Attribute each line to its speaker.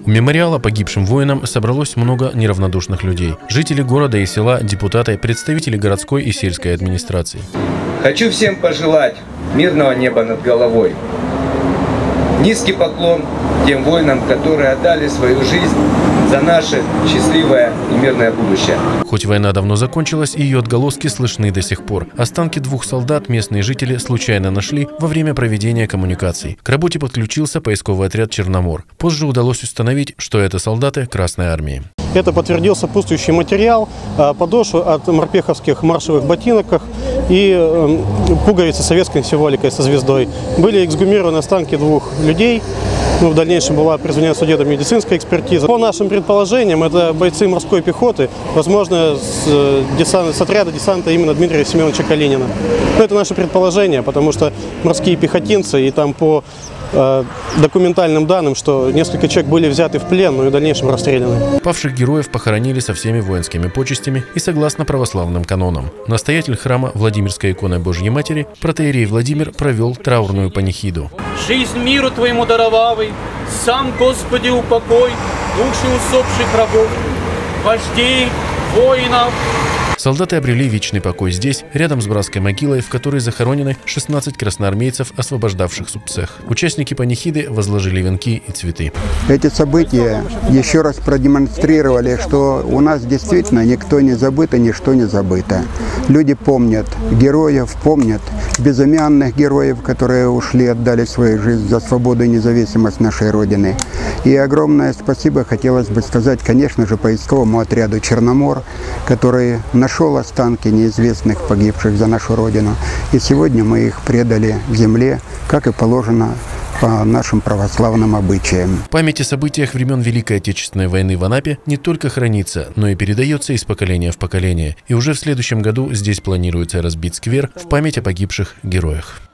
Speaker 1: У мемориала погибшим воинам собралось много неравнодушных людей. Жители города и села, депутаты, представители городской и сельской администрации.
Speaker 2: Хочу всем пожелать мирного неба над головой. Низкий поклон тем воинам, которые отдали свою жизнь за наше счастливое и мирное будущее.
Speaker 1: Хоть война давно закончилась, ее отголоски слышны до сих пор. Останки двух солдат местные жители случайно нашли во время проведения коммуникаций. К работе подключился поисковый отряд «Черномор». Позже удалось установить, что это солдаты Красной Армии.
Speaker 3: Это подтвердил сопутствующий материал, подошвы от морпеховских маршевых ботинок и пуговицы советской символикой со звездой. Были эксгумированы останки двух людей. В дальнейшем была произведена судебно-медицинская экспертиза. По нашим предположениям, это бойцы морской пехоты, возможно, с отряда десанта именно Дмитрия Семеновича Калинина. Но это наше предположение, потому что морские пехотинцы, и там по документальным данным, что несколько человек были взяты в плен, но и в дальнейшем расстреляны.
Speaker 1: Павших героев похоронили со всеми воинскими почестями и согласно православным канонам. Настоятель храма Владимирской иконы Божьей Матери протоиерей Владимир провел траурную панихиду.
Speaker 4: «Жизнь миру Твоему даровавый, сам, Господи, упокой души усопших рабов, вождей, воинов».
Speaker 1: Солдаты обрели вечный покой здесь, рядом с братской могилой, в которой захоронены 16 красноармейцев, освобождавших субцех. Участники панихиды возложили венки и цветы.
Speaker 5: Эти события еще раз продемонстрировали, что у нас действительно никто не забыт и ничто не забыто. Люди помнят героев, помнят безымянных героев, которые ушли, отдали свою жизнь за свободу и независимость нашей Родины. И огромное спасибо хотелось бы сказать, конечно же, поисковому отряду «Черномор», который нашел останки неизвестных погибших за нашу Родину. И сегодня мы их предали земле, как и положено по нашим православным обычаям.
Speaker 1: Память о событиях времен Великой Отечественной войны в Анапе не только хранится, но и передается из поколения в поколение. И уже в следующем году здесь планируется разбить сквер в память о погибших героях.